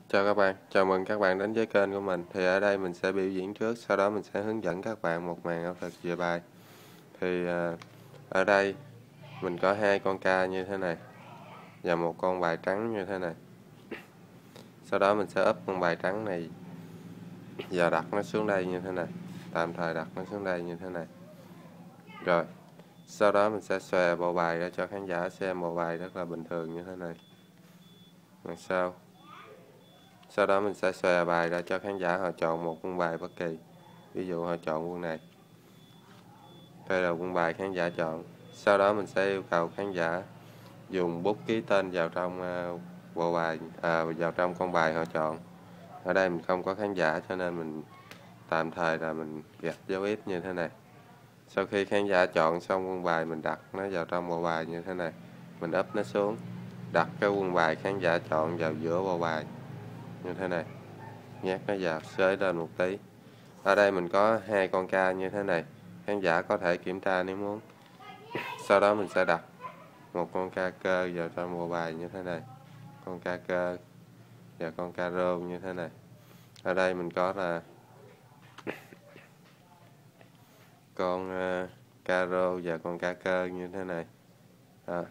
Chào các bạn, chào mừng các bạn đến với kênh của mình. Thì ở đây mình sẽ biểu diễn trước, sau đó mình sẽ hướng dẫn các bạn một màn ảo thuật về bài. Thì ở đây mình có hai con ca như thế này và một con bài trắng như thế này. Sau đó mình sẽ úp con bài trắng này và đặt nó xuống đây như thế này. Tạm thời đặt nó xuống đây như thế này. Rồi, sau đó mình sẽ xòe bộ bài ra cho khán giả xem bộ bài rất là bình thường như thế này. Đằng sau đó mình sẽ xòe bài ra cho khán giả họ chọn một quân bài bất kỳ. Ví dụ họ chọn quân này. Đây là quân bài khán giả chọn. Sau đó mình sẽ yêu cầu khán giả dùng bút ký tên vào trong bộ bài, vào trong con bài họ chọn. Ở đây mình không có khán giả cho nên mình tạm thời là mình gạch dấu X như thế này. Sau khi khán giả chọn xong quân bài, mình đặt nó vào trong bộ bài như thế này. Mình úp nó xuống, đặt cái quân bài khán giả chọn vào giữa bộ bài như thế này. Nhét nó vào, xới lên một tí. Ở đây mình có hai con ca như thế này. Khán giả có thể kiểm tra nếu muốn. Sau đó mình sẽ đặt một con ca cơ vào trong bộ bài như thế này. Con ca cơ và con ca rô như thế này. Ở đây mình có là con ca rô và con ca cơ như thế này. Đó.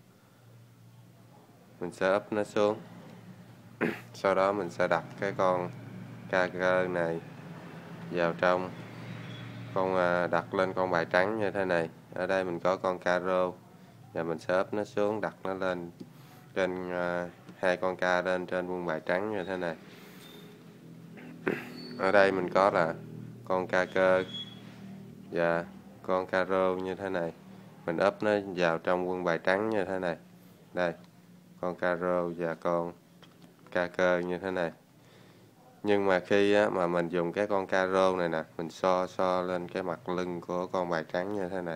Mình sẽ úp nó xuống. Sau đó mình sẽ đặt cái con ca cơ này vào trong đặt lên con bài trắng như thế này. Ở đây mình có con ca rô và mình sẽ úp nó xuống, đặt nó lên trên hai con ca lên trên quân bài trắng như thế này. Ở đây mình có là con ca cơ và con ca rô như thế này. Mình úp nó vào trong quân bài trắng như thế này. Đây, con ca rô và con ca cơ như thế này. Nhưng mà khi mà mình dùng cái con ca rô này nè, mình so lên cái mặt lưng của con bài trắng như thế này,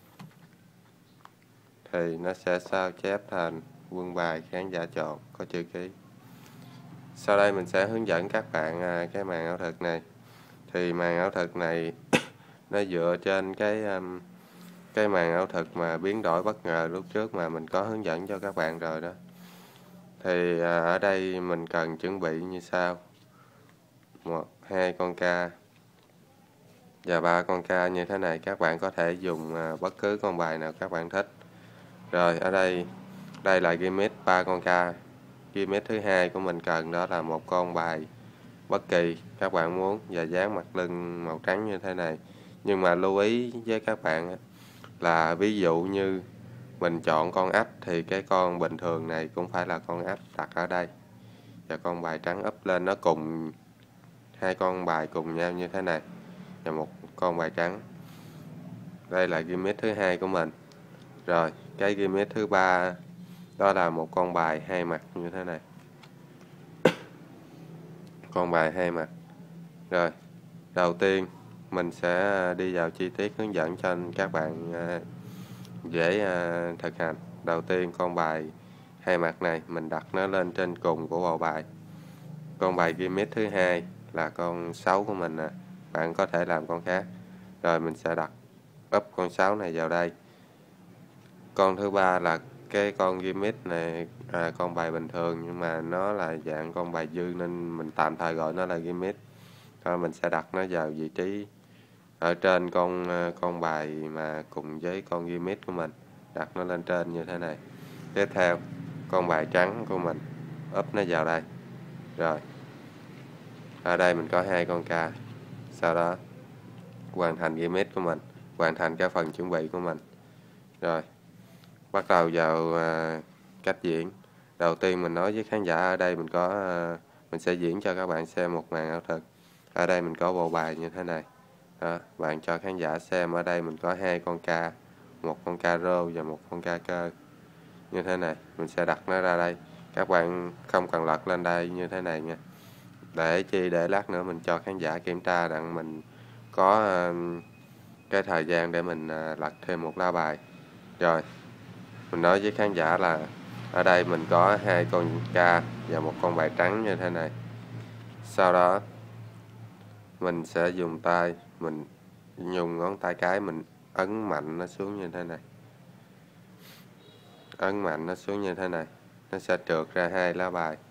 thì nó sẽ sao chép thành quân bài khán giả chọn có chữ ký. Sau đây mình sẽ hướng dẫn các bạn cái màn ảo thuật này. Thì màn ảo thuật này nó dựa trên cái màn ảo thuật mà biến đổi bất ngờ lúc trước mà mình có hướng dẫn cho các bạn rồi đó. Thì ở đây mình cần chuẩn bị như sau: 1, 2 con ca và 3 con ca như thế này. Các bạn có thể dùng bất cứ con bài nào các bạn thích. Rồi ở đây là gimmick 3 con ca. Gimmick thứ hai của mình cần đó là một con bài bất kỳ các bạn muốn và dán mặt lưng màu trắng như thế này. Nhưng mà lưu ý với các bạn là ví dụ như mình chọn con áp thì cái con bình thường này cũng phải là con áp đặt ở đây, và con bài trắng úp lên nó cùng hai con bài cùng nhau như thế này và một con bài trắng. Đây là gimmick thứ hai của mình. Rồi cái gimmick thứ ba đó là một con bài hai mặt như thế này. Con bài hai mặt. Rồi đầu tiên mình sẽ đi vào chi tiết hướng dẫn cho các bạn dễ thực hành. Đầu tiên con bài hai mặt này mình đặt nó lên trên cùng của bộ bài. Con bài gimmick thứ hai là con 6 của mình nè, bạn có thể làm con khác. Rồi mình sẽ đặt úp con 6 này vào đây. Con thứ ba là cái con gimmick này, con bài bình thường nhưng mà nó là dạng con bài dư nên mình tạm thời gọi nó là gimmick. Rồi mình sẽ đặt nó vào vị trí ở trên con bài mà cùng với con gimmick của mình, đặt nó lên trên như thế này. Tiếp theo con bài trắng của mình úp nó vào đây. Rồi ở đây mình có hai con ca. Sau đó hoàn thành gimmick của mình, hoàn thành cái phần chuẩn bị của mình. Rồi bắt đầu vào cách diễn. Đầu tiên mình nói với khán giả ở đây mình mình sẽ diễn cho các bạn xem một màn ảo thuật. Ở đây mình có bộ bài như thế này. Đó, bạn cho khán giả xem ở đây mình có hai con ca, một con ca rô và một con ca cơ như thế này. Mình sẽ đặt nó ra đây. Các bạn không cần lật lên đây như thế này nha. Để lát nữa mình cho khán giả kiểm tra rằng mình có cái thời gian để mình lật thêm một lá bài. Rồi mình nói với khán giả là ở đây mình có hai con ca và một con bài trắng như thế này. Sau đó mình sẽ dùng tay, mình dùng ngón tay cái mình ấn mạnh nó xuống như thế này. Ấn mạnh nó xuống như thế này, nó sẽ trượt ra hai lá bài.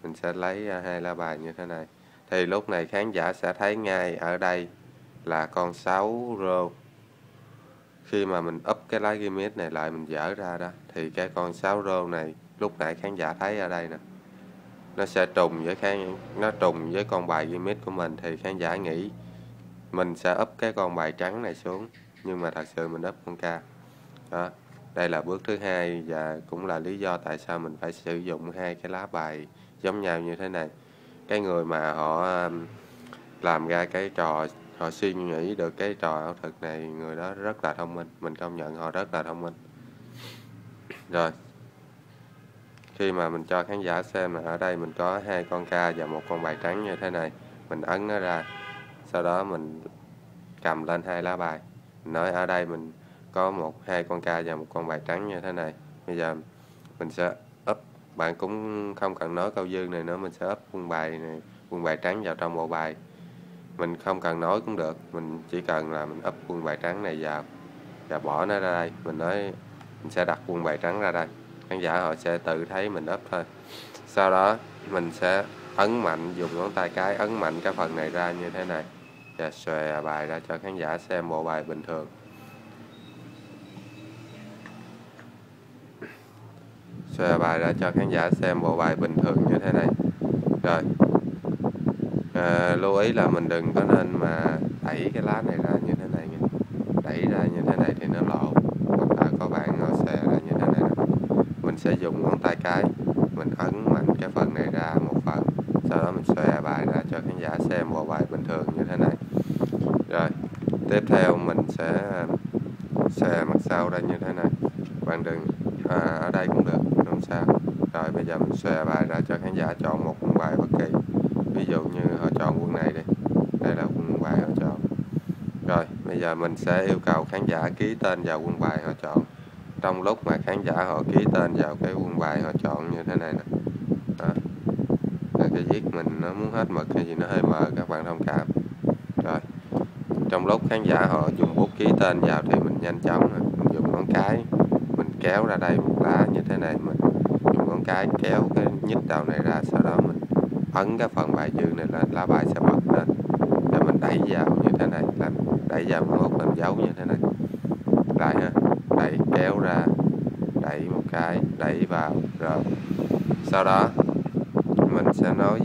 mình sẽ lấy hai lá bài như thế này. Thì lúc này khán giả sẽ thấy ngay ở đây là con 6 rô. Khi mà mình úp cái lá gimmick này lại, mình dở ra đó, thì cái con 6 rô này lúc nãy khán giả thấy ở đây nè, nó sẽ trùng với con bài gimmick của mình, thì khán giả nghĩ mình sẽ úp cái con bài trắng này xuống, nhưng mà thật sự mình úp con ca đó. Đây là bước thứ hai, và cũng là lý do tại sao mình phải sử dụng hai cái lá bài giống nhau như thế này. Cái người mà họ làm ra cái trò, họ suy nghĩ được cái trò ảo thuật này, người đó rất là thông minh, mình công nhận họ rất là thông minh. Rồi, khi mà mình cho khán giả xem là ở đây mình có hai con ca và một con bài trắng như thế này, mình ấn nó ra, sau đó mình cầm lên hai lá bài, mình nói ở đây mình có hai con ca và một con bài trắng như thế này. Bây giờ mình sẽ úp, bạn cũng không cần nói câu dư này nữa, mình sẽ úp quân bài trắng vào trong bộ bài. Mình không cần nói cũng được, mình chỉ cần là mình úp quân bài trắng này vào và bỏ nó ra đây. Mình nói mình sẽ đặt quân bài trắng ra đây, khán giả họ sẽ tự thấy mình úp thôi. Sau đó mình sẽ ấn mạnh, dùng ngón tay cái ấn mạnh cái phần này ra như thế này và xòe bài ra cho khán giả xem bộ bài bình thường. Xòe bài ra cho khán giả xem bộ bài bình thường như thế này. Rồi, lưu ý là mình đừng có nên mà đẩy cái lá này ra như thế này nha. Đẩy ra như thế này thì nó lộ, hoặc là có bạn họ xòe ra như thế này nè. Mình sẽ dùng ngón tay cái, mình ấn mạnh cái phần này ra một phần, sau đó mình xòe bài ra cho khán giả xem bộ bài bình thường như thế này. Rồi, tiếp theo mình sẽ xòe mặt sau ra như thế này. Bạn đừng ở đây cũng được, không sao. Rồi bây giờ mình xòe bài ra cho khán giả chọn một quân bài bất kỳ. Ví dụ như họ chọn quân này đi, đây là quân bài họ chọn. Rồi bây giờ mình sẽ yêu cầu khán giả ký tên vào quân bài họ chọn. Trong lúc mà khán giả họ ký tên vào cái quân bài họ chọn như thế này nè, đó, cái viết mình nó muốn hết mực hay gì nó hơi mờ, các bạn thông cảm. Rồi, trong lúc khán giả họ dùng bút ký tên vào thì mình nhanh chóng mình dùng ngón cái mình kéo ra đây một lá như thế này, mình dùng ngón cái kéo cái nhích đầu này ra, sau đó mình ấn cái phần bài dư này lên, lá bài sẽ bật lên và mình đẩy vào như thế này, làm đẩy vào một nút làm dấu như thế này. Lại ha, đẩy kéo ra, đẩy một cái, đẩy vào. Rồi sau đó mình sẽ nói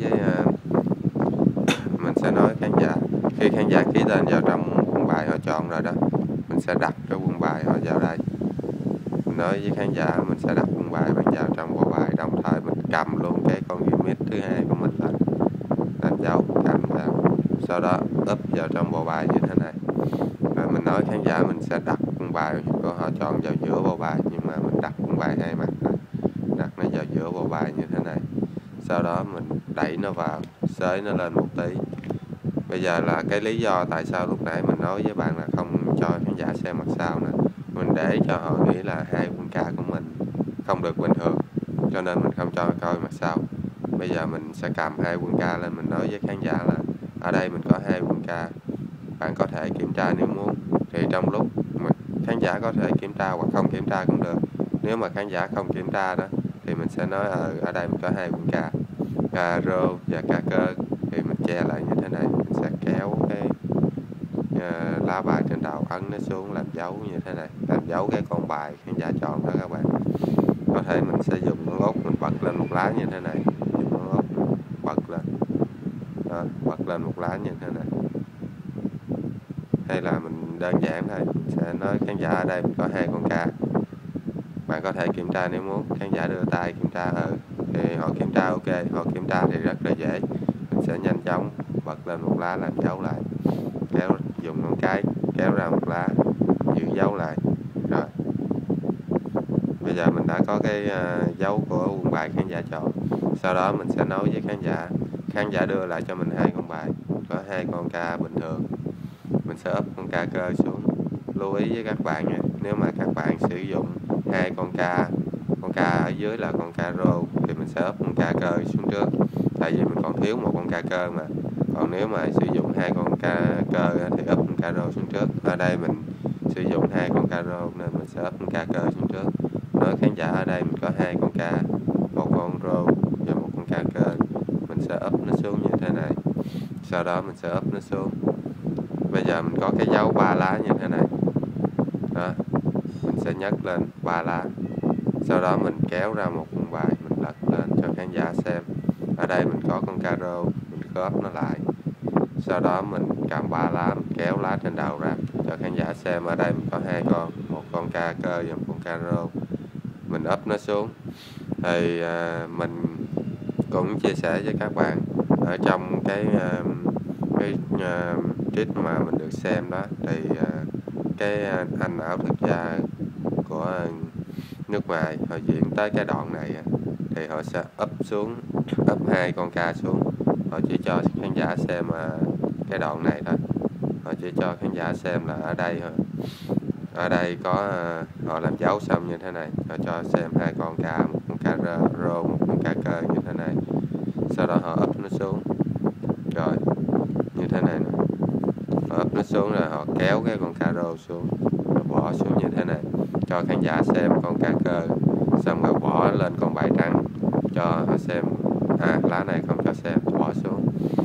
khán giả, khi khán giả ký tên vào trong quân bài họ chọn rồi đó, mình sẽ đặt cái quân bài họ vào đây. Mình nói với khán giả mình sẽ đặt quân bài bạn vào trong bộ bài, đồng thời mình cầm luôn cái con gimmick thứ hai của mình lên, làm dấu cầm vào, sau đó úp vào trong bộ bài như thế này. Rồi mình nói khán giả mình sẽ đặt quân bài của họ chọn vào giữa bộ bài, nhưng mà mình đặt quân bài hai mặt, đặt nó vào giữa bộ bài như thế này. Sau đó mình đẩy nó vào, xới nó lên một tí. Bây giờ là cái lý do tại sao lúc nãy mình nói với bạn là không cho khán giả xem mặt sau nè. Mình để cho họ nghĩ là hai quân ca của mình không được bình thường, cho nên mình không cho coi mặt sau. Bây giờ mình sẽ cầm hai quân ca lên, mình nói với khán giả là ở đây mình có hai quân ca, bạn có thể kiểm tra nếu muốn. Thì trong lúc mà khán giả có thể kiểm tra hoặc không kiểm tra cũng được. Nếu mà khán giả không kiểm tra đó thì mình sẽ nói ở đây mình có hai quân ca, ca rô và ca cơ, thì mình che lại như thế này. Mình sẽ kéo cái lá bài trên đầu, ấn nó xuống làm dấu như thế này, làm dấu cái con bài khán giả chọn đó các bạn. Có thể mình sẽ dùng ngón út mình bật lên một lá như thế này, dùng ngón út bật lên đó, bật lên một lá như thế này. Hay là mình đơn giản thôi, mình sẽ nói khán giả ở đây mình có hai con ca, bạn có thể kiểm tra nếu muốn. Khán giả đưa tay kiểm tra thì họ kiểm tra ok, họ kiểm tra thì rất là dễ. Mình sẽ nhanh chóng bật lên một lá làm dấu lại, kéo dùng ngón cái kéo ra một lá, giữ dấu lại. Rồi bây giờ mình đã có cái dấu của quân bài khán giả chọn. Sau đó mình sẽ nói với khán giả đưa lại cho mình hai con bài, có hai con ca bình thường, mình sẽ úp con ca cơ xuống. Lưu ý với các bạn nha, nếu mà các bạn sử dụng hai con ca ở dưới là con ca rô thì mình sẽ úp con ca cơ xuống trước, tại vì mình còn thiếu một con ca cơ mà. Còn nếu mà sử dụng hai con ca cơ thì úp con ca rô xuống trước. Ở đây mình sử dụng hai con ca rô nên mình sẽ úp con ca cơ xuống trước. Nói khán giả ở đây mình có hai con ca, một con rô và một con ca cơ. xuống như thế này. Sau đó mình sẽ úp nó xuống. Bây giờ mình có cái dấu 3 lá như thế này. Đó, mình sẽ nhấc lên 3 lá. Sau đó mình kéo ra một quân bài, mình lật lên cho khán giả xem. Ở đây mình có con caro, mình khớp nó lại. Sau đó mình cầm 3 lá, mình kéo lá trên đầu ra cho khán giả xem. Ở đây mình có 2 con, một con ca cơ và một con caro. Mình úp nó xuống. Thì mình cũng chia sẻ với các bạn ở trong cái trip mà mình được xem đó, thì cái anh ảo thuật gia của nước ngoài họ diễn tới cái đoạn này thì họ sẽ úp 2 con ca xuống. Họ chỉ cho khán giả xem cái đoạn này thôi. Họ chỉ cho khán giả xem là ở đây có họ làm dấu xong như thế này. Họ cho xem 2 con ca, một con ca rô, một con ca cơ như thế này. Sau đó họ úp nó xuống rồi như thế này nè. Họ úp nó xuống rồi họ kéo cái con caro xuống rồi bỏ xuống như thế này cho khán giả xem con ca cơ, xong rồi bỏ lên con bài trắng cho họ xem. Lá này không cho xem, bỏ xuống.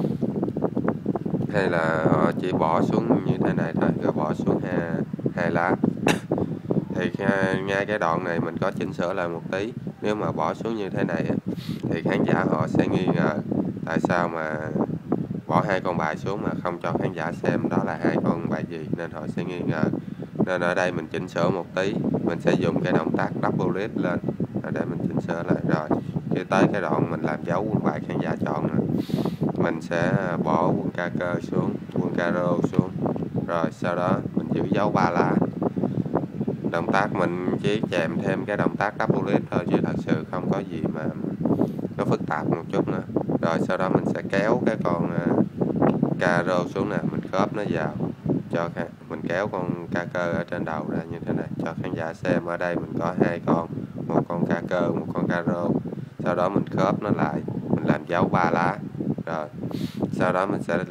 Hay là họ chỉ bỏ xuống như thế này thôi rồi bỏ xuống hai lá. Thì ngay cái đoạn này mình có chỉnh sửa lại một tí. Nếu mà bỏ xuống như thế này thì khán giả họ sẽ nghi ngờ tại sao mà bỏ 2 con bài xuống mà không cho khán giả xem đó là 2 con bài gì, nên họ sẽ nghi ngờ. Nên ở đây mình chỉnh sửa một tí, mình sẽ dùng cái động tác double lift lên. Ở đây mình chỉnh sửa lại rồi. Khi tới cái đoạn mình làm dấu quân bài khán giả chọn nè, mình sẽ bỏ quân ca cơ xuống, quân caro xuống. Rồi sau đó mình giữ dấu 3 lá. Động tác mình chỉ chèm thêm cái động tác double lift thôi, chứ thật sự không có gì mà nó phức tạp một chút nữa. Rồi sau đó mình sẽ kéo cái con caro xuống nè, mình khớp nó vào cho mình kéo con ca cơ ở trên đầu ra như thế này cho khán giả xem. Ở đây mình có 2 con, một con ca cơ, một con caro. Sau đó mình khớp nó lại, mình làm dấu 3 lá. Rồi sau đó mình sẽ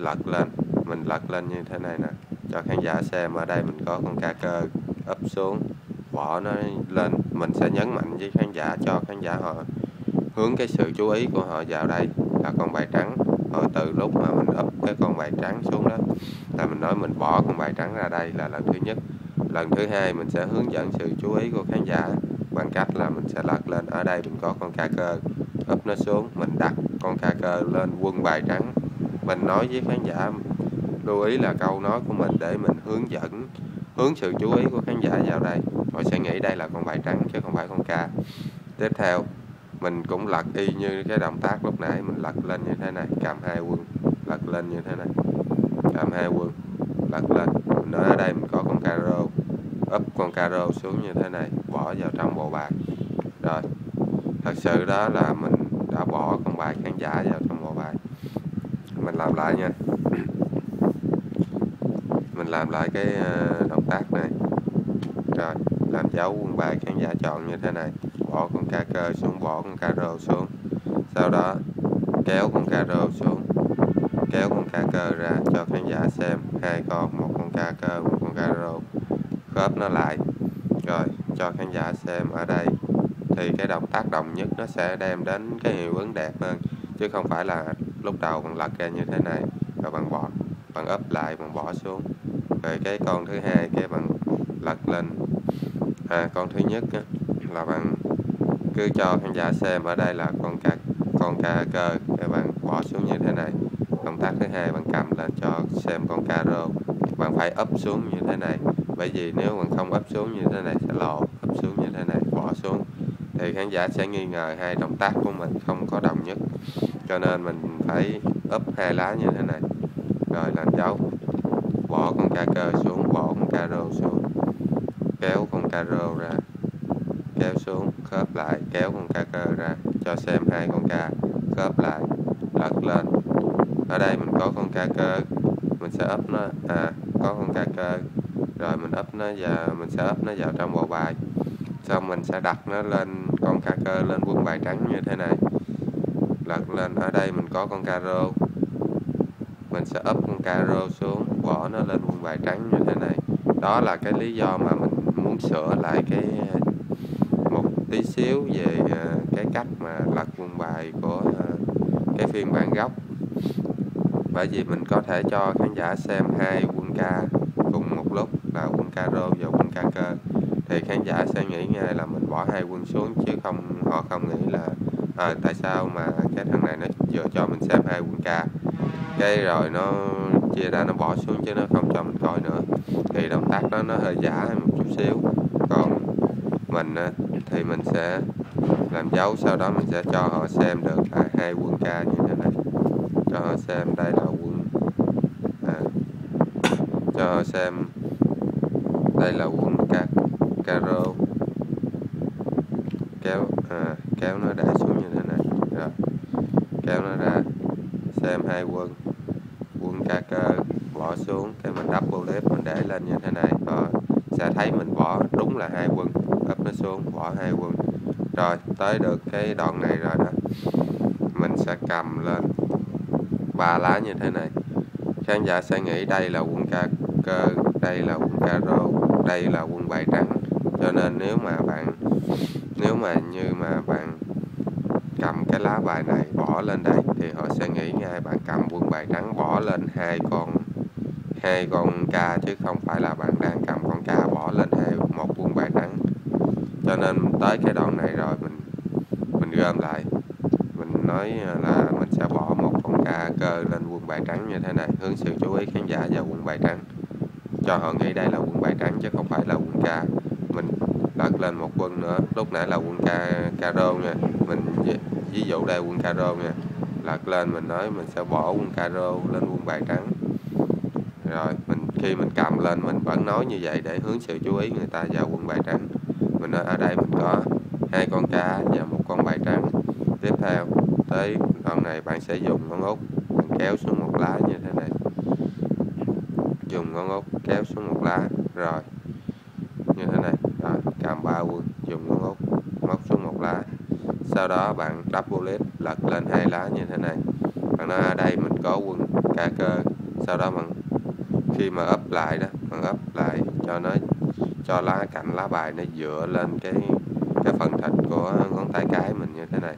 lật lên như thế này nè cho khán giả xem. Ở đây mình có con ca cơ, úp xuống, bỏ nó lên. Mình sẽ nhấn mạnh với khán giả cho khán giả họ hướng cái sự chú ý của họ vào đây là con bài trắng. Rồi từ lúc mà mình úp cái con bài trắng xuống đó là mình nói mình bỏ con bài trắng ra đây là lần thứ nhất. Lần thứ hai mình sẽ hướng dẫn sự chú ý của khán giả bằng cách là mình sẽ lật lên. Ở đây mình có con ca cơ, úp nó xuống, mình đặt con ca cơ lên quân bài trắng. Mình nói với khán giả lưu ý là câu nói của mình để mình hướng sự chú ý của khán giả vào đây. Họ sẽ nghĩ đây là con bài trắng chứ không phải con ca. Tiếp theo mình cũng lật y như cái động tác lúc nãy, mình lật lên như thế này, cầm 2 quân, lật lên như thế này, cầm 2 quân, lật lên. Mình nói ở đây mình có con caro, úp con caro xuống như thế này, bỏ vào trong bộ bài. Rồi, thật sự đó là mình đã bỏ con bài khán giả vào trong bộ bài. Mình làm lại nha. Mình làm lại cái động tác này. Rồi, làm dấu quân bài khán giả chọn như thế này, bỏ con ca cơ xuống, bỏ con caro xuống. Sau đó kéo con caro xuống, kéo con ca cơ ra cho khán giả xem 2 con, một con ca cơ, một con caro, khớp nó lại rồi cho khán giả xem. Ở đây thì cái động tác đồng nhất nó sẽ đem đến cái hiệu ứng đẹp hơn, chứ không phải là lúc đầu bạn lật ra như thế này rồi bạn úp lại, bạn bỏ xuống. Rồi cái con thứ hai cái bạn lật lên. Con thứ nhất là bạn cứ cho khán giả xem ở đây là con ca cơ, các bạn bỏ xuống như thế này. Động tác thứ hai bạn cầm lên cho xem con caro, bạn phải úp xuống như thế này, bởi vì nếu bạn không úp xuống như thế này sẽ lộ. Úp xuống như thế này, bỏ xuống thì khán giả sẽ nghi ngờ 2 động tác của mình không có đồng nhất, cho nên mình phải úp 2 lá như thế này rồi làm dấu, bỏ con ca cơ xuống, bỏ con caro xuống, kéo con caro ra, kéo xuống, khớp lại, kéo con ca cơ ra cho xem 2 con ca, khớp lại, lật lên. Ở đây mình có con ca cơ, mình sẽ úp nó, có con ca cơ rồi mình úp nó vào, mình sẽ úp nó vào trong bộ bài. Xong mình sẽ đặt nó lên, con ca cơ lên quân bài trắng như thế này, lật lên. Ở đây mình có con caro, mình sẽ úp con caro xuống, bỏ nó lên quân bài trắng như thế này. Đó là cái lý do mà mình muốn sửa lại một tí xíu về cái cách mà lật quân bài của cái phiên bản gốc. bởi vì mình có thể cho khán giả xem hai quân ca cùng một lúc là quân ca rô và quân ca cơ, thì khán giả sẽ nghĩ ngay là mình bỏ hai quân xuống, chứ họ không nghĩ là tại sao mà cái thằng này nó vừa cho mình xem hai quân ca cái rồi nó chia ra nó bỏ xuống chứ nó không cho mình coi nữa, thì động tác đó nó hơi giả một chút xíu. Còn mình thì mình sẽ làm dấu, sau đó mình sẽ cho họ xem được là hai quân ca như thế này, cho họ xem đây là quân cho họ xem đây là quân ca rô, kéo nó để xuống như thế này, rồi kéo nó ra xem hai quân ca cơ, bỏ xuống cái mình double clip mình để lên như thế này, họ sẽ thấy mình bỏ đúng là hai quân, ấp nó xuống bỏ hai quân. Rồi tới được cái đoạn này rồi đó, mình sẽ cầm lên 3 lá như thế này, khán giả sẽ nghĩ đây là quân ca cơ, đây là quân ca rô, đây là quân bài trắng. Cho nên nếu mà như mà bạn cầm cái lá bài này bỏ lên đây thì họ sẽ nghĩ ngay bạn cầm quân bài trắng bỏ lên hai con ca, chứ không phải là bạn đang cầm con ca bỏ lên một quân bài trắng. Cho nên tới cái đoạn này rồi mình gom lại, mình nói là mình sẽ bỏ một con ca cơ lên quân bài trắng như thế này, hướng sự chú ý khán giả vào quân bài trắng, cho họ nghĩ đây là quân bài trắng chứ không phải là quân ca. Mình lật lên một quân nữa, lúc nãy là quân ca rô nha, mình ví dụ đây quân ca rô nha, lật lên mình nói mình sẽ bỏ quân ca rô lên quân bài trắng. Rồi khi mình cầm lên mình vẫn nói như vậy để hướng sự chú ý người ta vào quân bài trắng. Mình nói ở đây mình có hai con cá và một con bài trắng. Tiếp theo tới đoạn này bạn sẽ dùng ngón út bạn kéo xuống một lá như thế này, dùng ngón út kéo xuống một lá rồi như thế này, rồi cầm 3 quân dùng ngón út móc xuống một lá, sau đó bạn double clip lật lên 2 lá như thế này, bạn nói ở đây mình có quân ca cơ, sau đó bạn khi mà ấp lại đó, bạn ấp lại cho lá cạnh lá bài nó dựa lên cái phần thịt của ngón tay cái mình như thế này.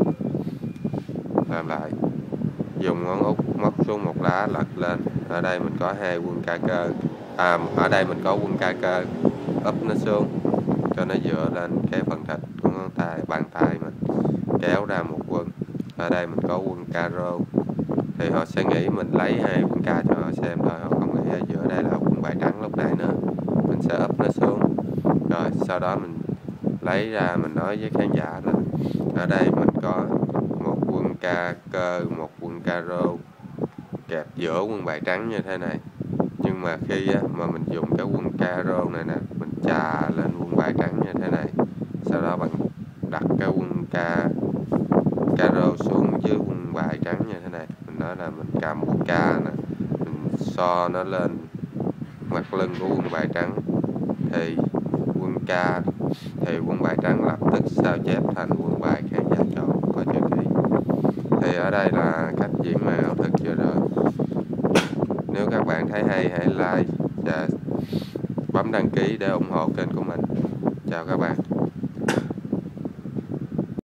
Làm lại, dùng ngón út móc xuống một lá lật lên, ở đây mình có hai quân ca cơ, ở đây mình có quân ca cơ, ấp nó xuống cho nó dựa lên cái phần thịt của ngón tay bàn tay mình, kéo ra một quân. Ở đây mình có quân ca rô, thì họ sẽ nghĩ mình lấy hai quân ca cho họ xem thôi, họ không nghĩ ở giữa đây là quân bài trắng lúc nãy nữa. Mình sẽ ấp nó xuống, rồi sau đó mình lấy ra mình nói với khán giả là ở đây mình có một quân ca cơ, một quân ca rô kẹp giữa quân bài trắng như thế này. Nhưng mà khi mà mình dùng cái quân ca rô này nè, mình chà lên quân bài trắng như thế này, sau đó bạn đặt cái quân ca rô xuống dưới quân bài trắng như thế này. Mình nói là mình cầm quân ca nè, mình so nó lên mặt lưng của quân bài trắng, thì quân bài trắng lập tức sao chép thành quân bài khán giả chọn coi chữ kỹ. Thì ở đây là cách diễn mài ảo thuật vừa rồi. Nếu các bạn thấy hay hãy like và bấm đăng ký để ủng hộ kênh của mình. Chào các bạn.